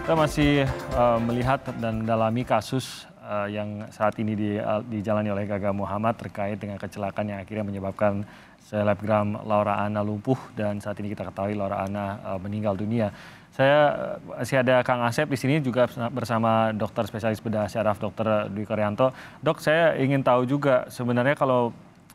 Kita masih melihat dan mendalami kasus yang saat ini dijalani oleh Gaga Muhammad terkait dengan kecelakaan yang akhirnya menyebabkan selebgram Laura Anna lumpuh dan saat ini kita ketahui Laura Anna meninggal dunia. Saya masih ada Kang Asep di sini juga bersama dokter spesialis bedah syaraf Dr. Dwi Karyanto. Dok, saya ingin tahu juga sebenarnya kalau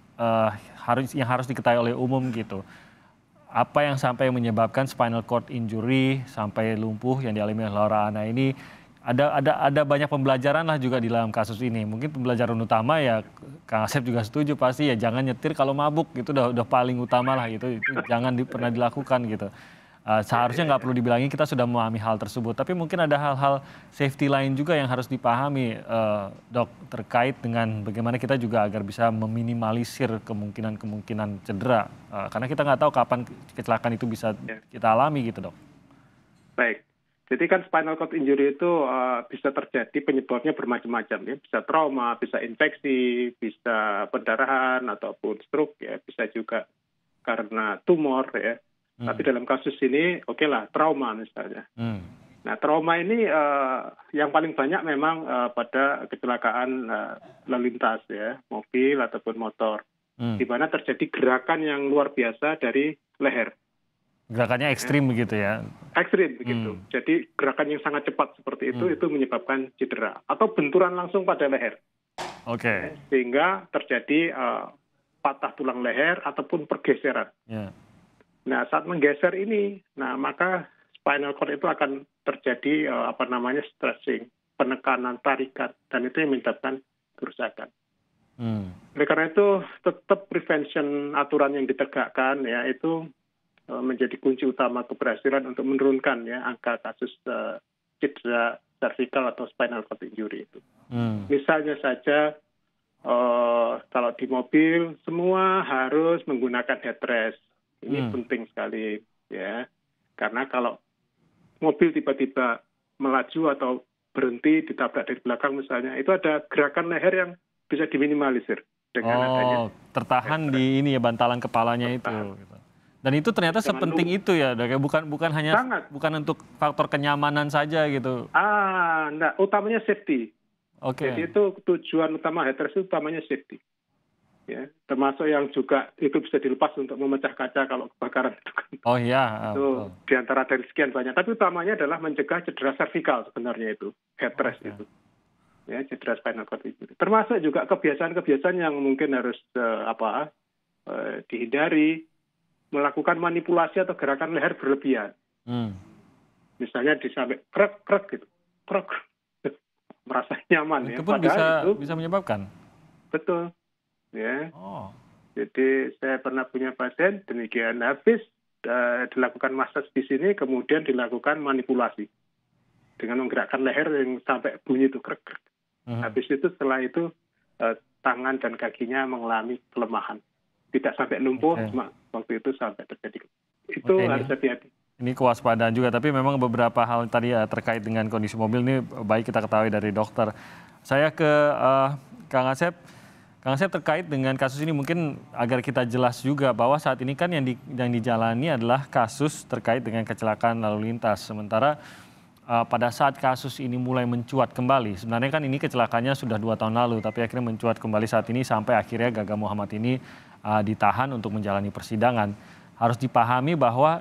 yang harus diketahui oleh umum gitu. Apa yang sampai menyebabkan spinal cord injury sampai lumpuh yang dialami oleh Laura Anna ini ada banyak pembelajaran lah juga di dalam kasus ini. Mungkin pembelajaran utama ya Kang Asep juga setuju pasti ya jangan nyetir kalau mabuk gitu udah paling utama lah gitu. Itu jangan pernah dilakukan gitu. Seharusnya nggak perlu dibilangin kita sudah memahami hal tersebut, tapi mungkin ada hal-hal safety lain juga yang harus dipahami, Dok, terkait dengan bagaimana kita juga agar bisa meminimalisir kemungkinan cedera, karena kita nggak tahu kapan kecelakaan itu bisa kita alami gitu, Dok. Baik, jadi kan spinal cord injury itu bisa terjadi penyebabnya bermacam-macam ya, bisa trauma, bisa infeksi, bisa pendarahan ataupun stroke ya, bisa juga karena tumor ya. Tapi dalam kasus ini, oke lah, trauma misalnya. Nah, trauma ini yang paling banyak memang pada kecelakaan lalu lintas ya, mobil ataupun motor, di mana terjadi gerakan yang luar biasa dari leher. Gerakannya ekstrim begitu ya? Ekstrim begitu. Jadi gerakan yang sangat cepat seperti itu menyebabkan cedera atau benturan langsung pada leher. Oke. Sehingga terjadi patah tulang leher ataupun pergeseran. Nah, saat menggeser ini, maka spinal cord itu akan terjadi stretching, penekanan, tarikan, dan itu yang menyebabkan kerusakan. Oleh karena itu, tetap prevention aturan yang ditegakkan ya itu menjadi kunci utama keberhasilan untuk menurunkan ya angka kasus cedera cervical atau spinal cord injury itu. Misalnya saja kalau di mobil semua harus menggunakan headrest. Ini penting sekali ya, karena kalau mobil tiba-tiba melaju atau berhenti ditabrak dari belakang misalnya, itu ada gerakan leher yang bisa diminimalisir dengan adanya tertahan di ini ya bantalan kepalanya itu. Dan itu ternyata sepenting itu ya, bukan hanya bukan untuk faktor kenyamanan saja gitu. Enggak, utamanya safety. Jadi itu tujuan utama headrest itu utamanya safety. Ya, termasuk yang juga itu bisa dilepas untuk memecah kaca kalau kebakaran itu kan. Itu diantara dari sekian banyak. Tapi utamanya adalah mencegah cedera cervical sebenarnya itu, headrest itu. Ya, cedera spinal cord itu. Termasuk juga kebiasaan-kebiasaan yang mungkin harus dihindari, melakukan manipulasi atau gerakan leher berlebihan. Misalnya disampai krek gitu, krek, merasa nyaman itu ya. Pun bisa menyebabkan. Betul. Ya, jadi saya pernah punya pasien demikian, habis dilakukan massage di sini, kemudian dilakukan manipulasi dengan menggerakkan leher yang sampai bunyi itu krek. Habis itu setelah itu tangan dan kakinya mengalami kelemahan, tidak sampai lumpuh, cuma waktu itu sampai terjadi. Itu harus hati-hati. Ini kewaspadaan juga, tapi memang beberapa hal tadi terkait dengan kondisi mobil ini baik kita ketahui dari dokter. Saya ke Kang Asep. Kang Asep, terkait dengan kasus ini mungkin agar kita jelas juga bahwa saat ini kan yang dijalani adalah kasus terkait dengan kecelakaan lalu lintas. Sementara pada saat kasus ini mulai mencuat kembali, sebenarnya kan ini kecelakaannya sudah 2 tahun lalu, tapi akhirnya mencuat kembali saat ini sampai akhirnya Gaga Muhammad ini ditahan untuk menjalani persidangan. Harus dipahami bahwa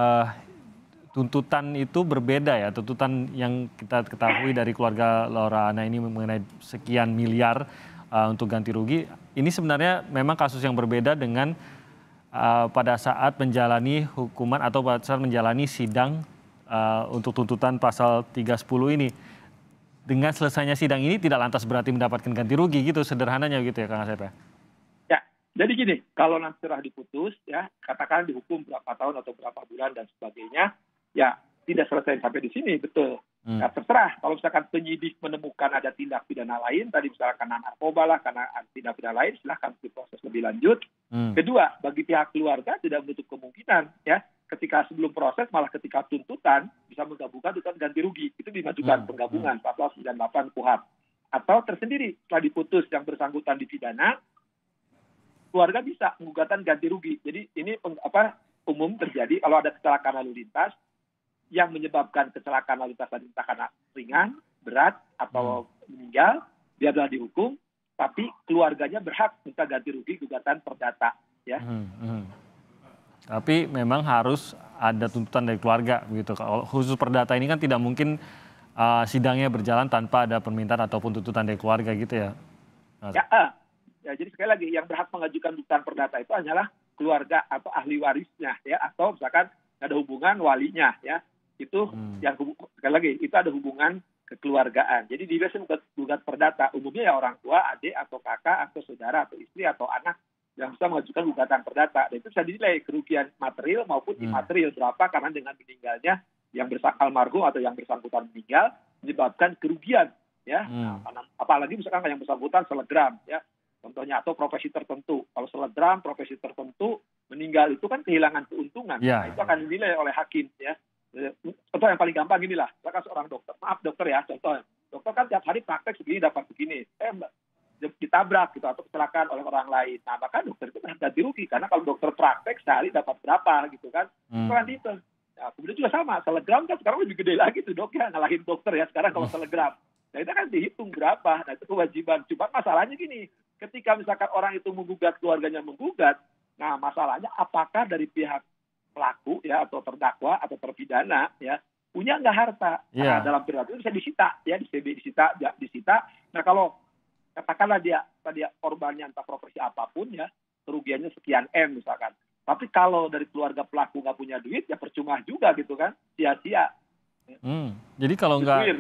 tuntutan itu berbeda ya, tuntutan yang kita ketahui dari keluarga Laura Anna ini mengenai sekian miliar untuk ganti rugi. Ini sebenarnya memang kasus yang berbeda dengan pada saat menjalani hukuman atau pada saat menjalani sidang untuk tuntutan pasal 310 ini. Dengan selesainya sidang ini tidak lantas berarti mendapatkan ganti rugi gitu, sederhananya gitu ya Kang Asep ya? Ya, jadi gini, kalau nanti setelah diputus ya, katakan dihukum berapa tahun atau berapa bulan dan sebagainya, ya tidak selesai sampai di sini, betul. Nah, terserah, kalau misalkan penyidik menemukan ada tindak pidana lain, tadi misalkan narkoba lah, karena tindak pidana lain, silahkan diproses lebih lanjut. Kedua, bagi pihak keluarga tidak menutup kemungkinan, ya, ketika sebelum proses, malah ketika tuntutan, bisa menggabungkan tuntutan ganti rugi. Itu dimajukan penggabungan, pasal 98 KUHP. Atau tersendiri, setelah diputus yang bersangkutan dipidana, keluarga bisa menggugatan ganti rugi. Jadi ini umum terjadi kalau ada kecelakaan lalu lintas, yang menyebabkan kecelakaan lalu lintas tadi entah karena ringan, berat, atau meninggal, dia adalah dihukum, tapi keluarganya berhak minta ganti rugi gugatan perdata. Ya. Tapi memang harus ada tuntutan dari keluarga begitu. Kalau khusus perdata ini kan tidak mungkin sidangnya berjalan tanpa ada permintaan ataupun tuntutan dari keluarga gitu ya. Ya, jadi sekali lagi yang berhak mengajukan tuntutan perdata itu hanyalah keluarga atau ahli warisnya ya, atau misalkan ada hubungan walinya ya. Itu yang sekali lagi itu ada hubungan kekeluargaan. Jadi di biasanya gugat perdata umumnya ya orang tua, adik atau kakak atau saudara atau istri atau anak yang bisa mengajukan gugatan perdata. Dan itu bisa dinilai kerugian material maupun imaterial berapa karena dengan meninggalnya yang almarhum atau yang bersangkutan meninggal menyebabkan kerugian ya. Nah, apalagi misalkan yang bersangkutan selegram ya. Contohnya atau profesi tertentu. Kalau selegram profesi tertentu meninggal itu kan kehilangan keuntungan. Nah, itu akan dinilai oleh hakim ya. Contoh yang paling gampang inilah, misalkan seorang dokter, maaf dokter ya, contoh, dokter kan tiap hari praktek segini dapat begini, ditabrak gitu atau kecelakaan oleh orang lain. Nah, maka dokter itu ganti rugi karena kalau dokter praktek sehari dapat berapa gitu kan, itu kan itu. Nah, kemudian juga sama, selegram kan sekarang lebih gede lagi tuh dok ya, ngalahin dokter ya sekarang kalau selegram. Nah, itu kan dihitung berapa, nah itu kewajiban. Cuma masalahnya gini, ketika misalkan orang itu menggugat, keluarganya menggugat, nah masalahnya apakah dari pihak pelaku ya atau terdakwa atau terpidana ya punya nggak harta nah, dalam periode itu bisa disita ya disita. Nah kalau katakanlah dia korbannya entah profesi apapun ya kerugiannya sekian M misalkan, tapi kalau dari keluarga pelaku nggak punya duit ya percuma juga gitu kan, sia-sia. Jadi kalau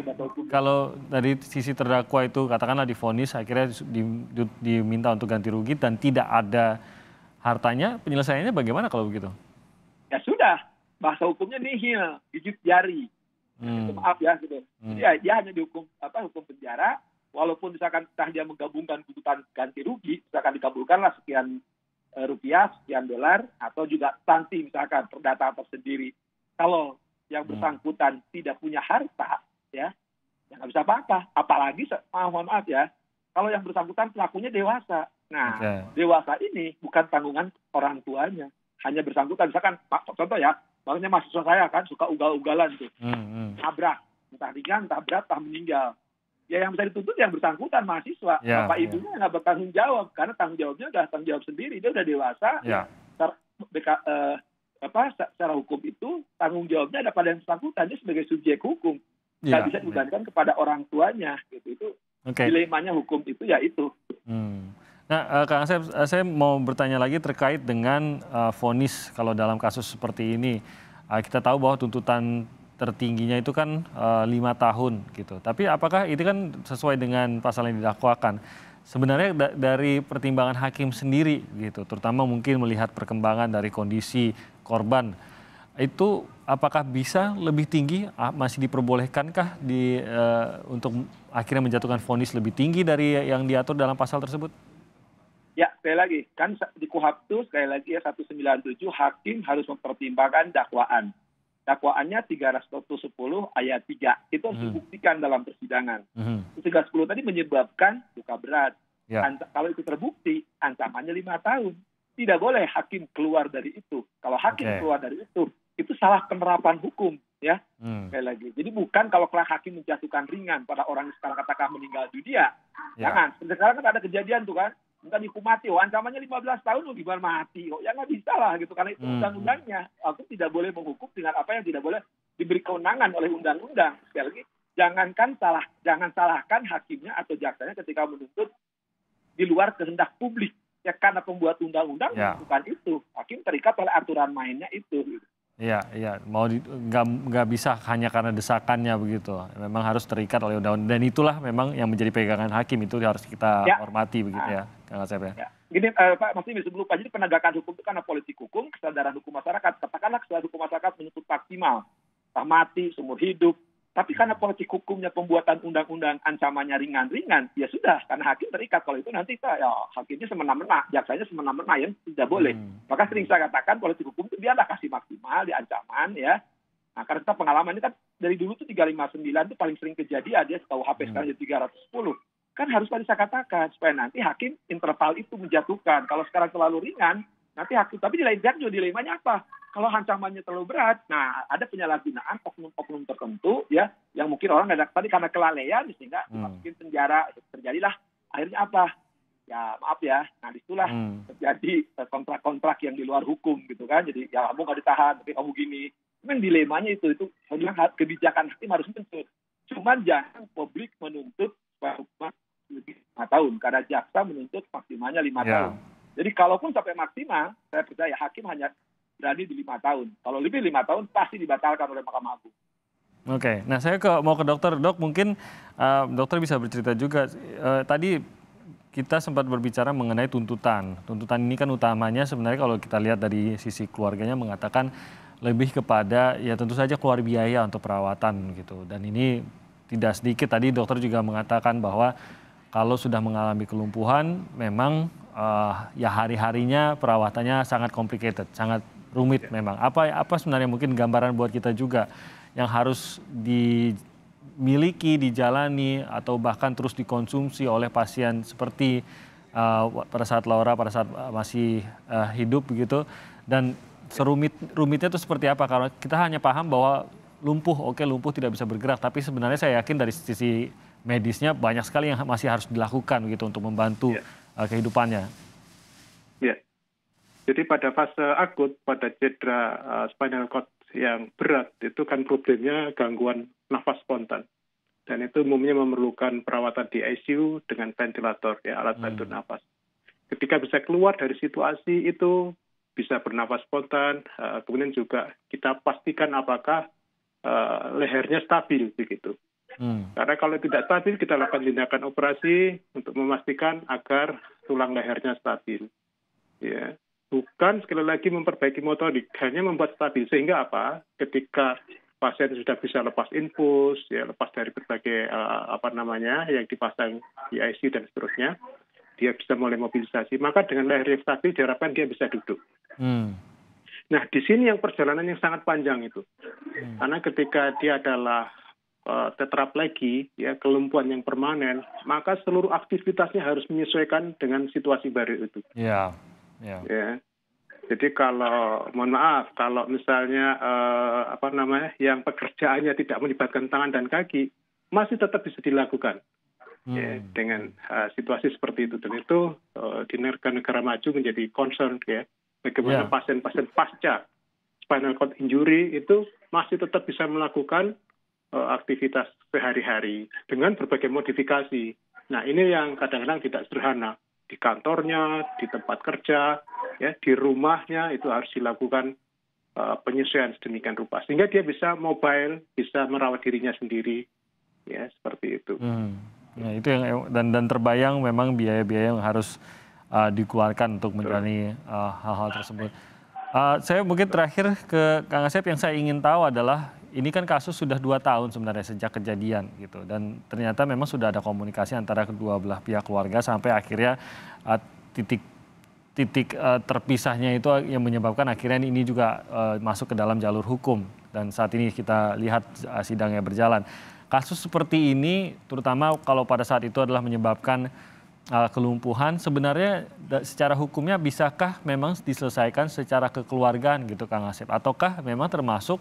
kalau dari sisi terdakwa itu katakanlah divonis akhirnya diminta untuk ganti rugi dan tidak ada hartanya, penyelesaiannya bagaimana kalau begitu? Ya sudah, bahasa hukumnya nihil, gigit jari. Itu maaf ya gitu. Jadi ya, dia hanya dihukum hukum penjara, walaupun misalkan dia menggabungkan tuntutan ganti rugi, misalkan dikabulkanlah sekian rupiah, sekian dolar, atau juga sanksi misalkan perdata tersendiri. Kalau yang bersangkutan tidak punya harta, ya nggak bisa apa-apa. Apalagi mohon maaf ya, kalau yang bersangkutan pelakunya dewasa. Nah, dewasa ini bukan tanggungan orang tuanya. Hanya bersangkutan, misalkan contoh ya, makanya mahasiswa saya kan suka ugal-ugalan tuh, tabrak, entah ringan, entah berat, entah meninggal. Ya yang bisa dituntut yang bersangkutan mahasiswa, bapak ibunya nggak bertanggung jawab karena tanggung jawabnya udah tanggung jawab sendiri, dia udah dewasa. Secara hukum itu tanggung jawabnya ada pada yang bersangkutan, dia sebagai subjek hukum, nggak bisa dibebankan kepada orang tuanya, gitu. Itu dilemanya hukum itu ya itu. Nah, Kang Asep, saya mau bertanya lagi terkait dengan vonis kalau dalam kasus seperti ini. Kita tahu bahwa tuntutan tertingginya itu kan 5 tahun gitu. Tapi apakah itu kan sesuai dengan pasal yang didakwakan? Sebenarnya dari pertimbangan hakim sendiri gitu, terutama mungkin melihat perkembangan dari kondisi korban, itu apakah bisa lebih tinggi, masih diperbolehkankah untuk akhirnya menjatuhkan vonis lebih tinggi dari yang diatur dalam pasal tersebut? Ya, sekali lagi, kan di KUHP itu sekali lagi ya 197 hakim harus mempertimbangkan dakwaan. Dakwaannya 310 ayat 3. Itu harus dibuktikan dalam persidangan. 310 tadi menyebabkan luka berat. Kalau itu terbukti, ancamannya 5 tahun. Tidak boleh hakim keluar dari itu. Kalau hakim keluar dari itu salah penerapan hukum. Ya, sekali lagi. Jadi bukan kalau hakim menjatuhkan ringan pada orang yang sekarang katakan meninggal dunia. Jangan. Sekarang kan ada kejadian tuh kan. Minta dihukum mati, ancamannya 15 tahun gimana mati kok. Ya nggak bisa lah gitu, karena itu undang-undangnya. Aku tidak boleh menghukum dengan apa yang tidak boleh diberi kewenangan oleh undang-undang. Sekali lagi, jangan salahkan hakimnya atau jaksanya ketika menuntut di luar kehendak publik. Ya karena pembuat undang-undang bukan itu. Hakim terikat oleh aturan mainnya itu. Gitu. Iya, nggak bisa hanya karena desakannya begitu. Memang harus terikat oleh undang-undang dan itulah memang yang menjadi pegangan hakim, itu harus kita hormati begitu ya, Kang Asep ya. Gini, Pak, masih sebelum lupa, jadi penegakan hukum itu karena politik hukum, kesadaran hukum masyarakat. Katakanlah kesadaran hukum masyarakat menuntut maksimal, entah mati, seumur hidup. Tapi karena politik hukumnya pembuatan undang-undang ancamannya ringan-ringan, ya sudah, karena hakim terikat. Kalau itu nanti hakimnya semena-mena, jaksanya semena-mena, yang tidak boleh. Maka sering saya katakan politik hukum itu biarlah kasih maksimal di ancaman ya. Nah, karena kita pengalaman ini kan dari dulu tuh 359 itu paling sering kejadian, dia KUHP sekarang jadi 310. Kan harus tadi saya katakan supaya nanti hakim interval itu menjatuhkan. Kalau sekarang terlalu ringan, nanti hakim. Tapi di lain pihak juga dilemanya apa? Kalau ancamannya terlalu berat, nah ada penyalahgunaan oknum-oknum tertentu ya, yang mungkin orang nggak tadi karena kelalaian sehingga dimasukin penjara, terjadilah akhirnya apa? Ya maaf ya, nah disitulah terjadi kontrak-kontrak yang di luar hukum gitu kan. Jadi ya kamu nggak ditahan, tapi kamu gini. Memang dilemanya itu saya bilang kebijakan hakim harus menuntut. Cuman jangan publik menuntut hukuman lebih 5 tahun karena jaksa menuntut maksimalnya 5 tahun. Jadi kalaupun sampai maksimal, saya percaya hakim hanya berani di 5 tahun. Kalau lebih 5 tahun pasti dibatalkan oleh Mahkamah Agung. Oke, nah saya mau ke dokter. Dok, mungkin dokter bisa bercerita juga. Tadi kita sempat berbicara mengenai tuntutan. Tuntutan ini kan utamanya sebenarnya kalau kita lihat dari sisi keluarganya mengatakan lebih kepada ya tentu saja keluar biaya untuk perawatan gitu. Dan ini tidak sedikit, tadi dokter juga mengatakan bahwa kalau sudah mengalami kelumpuhan memang ya hari-harinya perawatannya sangat complicated, sangat rumit memang. Apa sebenarnya mungkin gambaran buat kita juga yang harus dimiliki, dijalani atau bahkan terus dikonsumsi oleh pasien seperti pada saat Laura pada saat masih hidup begitu, dan rumitnya itu seperti apa? Kalau kita hanya paham bahwa lumpuh tidak bisa bergerak, tapi sebenarnya saya yakin dari sisi medisnya banyak sekali yang masih harus dilakukan gitu untuk membantu kehidupannya. Ya. Jadi pada fase akut, pada cedera spinal cord yang berat, itu kan problemnya gangguan nafas spontan. Dan itu umumnya memerlukan perawatan di ICU dengan ventilator, ya, alat bantu nafas. Ketika bisa keluar dari situasi itu, bisa bernafas spontan, kemudian juga kita pastikan apakah lehernya stabil, begitu. Karena kalau tidak stabil, kita lakukan tindakan operasi untuk memastikan agar tulang lehernya stabil. Ya. Bukan sekali lagi memperbaiki motorik, hanya membuat stabil. Sehingga apa? Ketika pasien sudah bisa lepas infus, ya, lepas dari berbagai yang dipasang di ICU dan seterusnya, dia bisa mulai mobilisasi. Maka dengan leher yang stabil diharapkan dia bisa duduk. Nah, di sini yang perjalanan yang sangat panjang itu. Karena ketika dia adalah tetraplegi, ya, kelumpuhan yang permanen, maka seluruh aktivitasnya harus menyesuaikan dengan situasi baru itu. Ya. Jadi kalau mohon maaf, kalau misalnya yang pekerjaannya tidak melibatkan tangan dan kaki, masih tetap bisa dilakukan. Ya, dengan situasi seperti itu, dan itu di negara maju menjadi concern, ya, bagaimana pasien-pasien pasca spinal cord injury itu masih tetap bisa melakukan aktivitas sehari-hari dengan berbagai modifikasi. Nah, ini yang kadang-kadang tidak sederhana. Di kantornya, di tempat kerja, ya, di rumahnya itu harus dilakukan penyesuaian sedemikian rupa sehingga dia bisa mobile, bisa merawat dirinya sendiri, ya, seperti itu. Nah, itu yang dan terbayang memang biaya-biaya yang harus dikeluarkan untuk menjalani hal-hal tersebut. Saya mungkin terakhir ke Kang Asep, yang saya ingin tahu adalah ini kan kasus sudah 2 tahun sebenarnya sejak kejadian gitu, dan ternyata memang sudah ada komunikasi antara kedua belah pihak keluarga sampai akhirnya titik terpisahnya itu yang menyebabkan akhirnya ini juga masuk ke dalam jalur hukum, dan saat ini kita lihat sidangnya berjalan. Kasus seperti ini terutama kalau pada saat itu adalah menyebabkan kelumpuhan, sebenarnya secara hukumnya bisakah memang diselesaikan secara kekeluargaan gitu Kang Asep, ataukah memang termasuk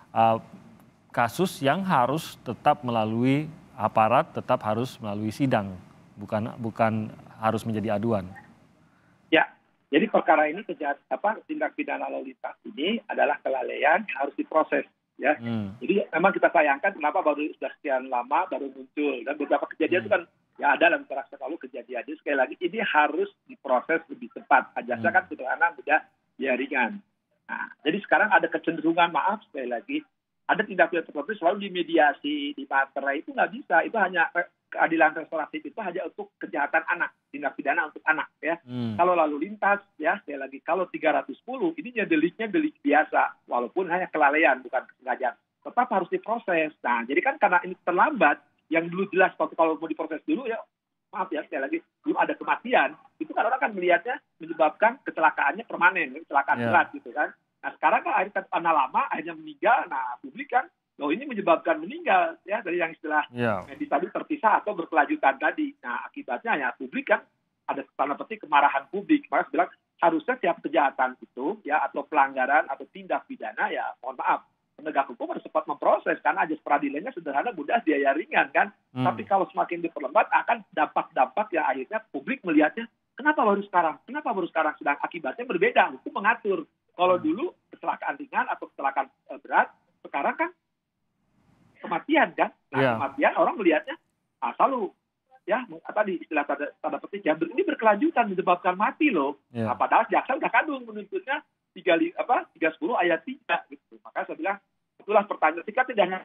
kasus yang harus tetap melalui aparat, tetap harus melalui sidang, bukan harus menjadi aduan? Ya, jadi perkara ini tindak pidana lalu lintas ini adalah kelalaian yang harus diproses, ya. Jadi memang kita sayangkan kenapa sudah sekian lama baru muncul, dan beberapa kejadian itu kan ya ada dalam masyarakat lalu kejadian. Jadi sekali lagi ini harus diproses lebih cepat. Ajasnya kan sederhana, mudah, ya ringan. Nah, jadi sekarang ada kecenderungan, maaf sekali lagi, ada tindak pidana tertentu selalu dimediasi, di materai, itu nggak bisa. Itu hanya keadilan restoratif, itu hanya untuk kejahatan anak, tindak pidana untuk anak, ya. Kalau lalu lintas, ya sekali lagi, kalau 310 ini deliknya delik biasa, walaupun hanya kelalaian, bukan kesengajaan, tetap harus diproses. Nah, jadi kan karena ini terlambat, yang dulu jelas kalau mau diproses dulu, ya maaf ya sekali lagi, belum ada kematian, itu kan orang kan melihatnya menyebabkan kecelakaannya permanen, kecelakaan berat gitu kan. Nah, sekarang kan akhirnya karena lama akhirnya meninggal, nah publik kan, loh ini menyebabkan meninggal, ya, dari yang istilah medis tadi terpisah atau berkelanjutan tadi. Nah, akibatnya ya publik kan ada tanda petik kemarahan publik, maka bilang harusnya tiap kejahatan itu ya atau pelanggaran atau tindak pidana ya mohon maaf penegak hukum harus cepat memproses karena ajas peradilannya sederhana, mudah, biaya ringan kan. Tapi kalau semakin diperlambat akan dampak-dampak yang akhirnya publik melihatnya kenapa baru sekarang? Kenapa baru sekarang? Sedang akibatnya berbeda. Hukum mengatur. Kalau dulu kecelakaan ringan atau kecelakaan berat, sekarang kan kematian kan. Nah, kematian orang melihatnya selalu ya tadi istilah tanda petik ya ini berkelanjutan menyebabkan mati loh. Nah, padahal jaksa udah kadung menuntutnya 310 ayat 3 gitu. Maka saya bilang itulah pertanyaan singkat tidak.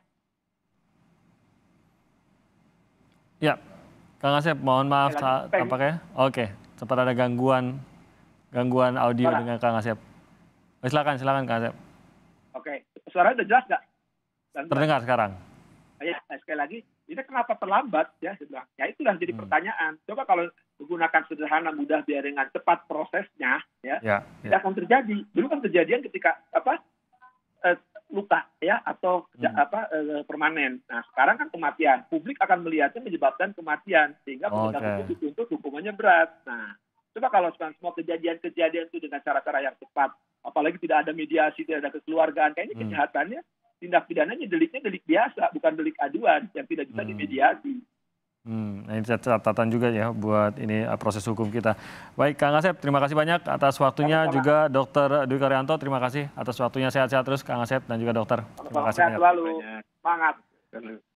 Ya, Kang Asep, mohon maaf tampaknya. Oke, sempat ada gangguan audio dengan Kang Asep. Silakan Kang Asep. Oke, suaranya udah jelas nggak? Terdengar sekarang. Ya, sekali lagi, ini kenapa terlambat ya? Ya itulah jadi pertanyaan. Coba kalau menggunakan sederhana, mudah, biar ringan, cepat prosesnya, tidak akan terjadi. Dulu kan kejadian ketika luka ya atau permanen. Nah sekarang kan kematian. Publik akan melihatnya menyebabkan kematian sehingga penegak hukum dituntut hukumannya berat. Nah coba kalau semua kejadian itu dengan cara-cara yang cepat, apalagi tidak ada mediasi, tidak ada kekeluargaan, kayaknya kejahatannya tindak pidananya deliknya delik biasa, bukan delik aduan yang tidak bisa dimediasi. Nah ini catatan juga ya buat ini proses hukum kita. Baik Kang Asep, terima kasih banyak atas waktunya. Juga Dr. Dwi Karyanto, terima kasih atas waktunya. Sehat-sehat terus Kang Asep dan juga dokter. Terima kasih banyak. Selalu semangat.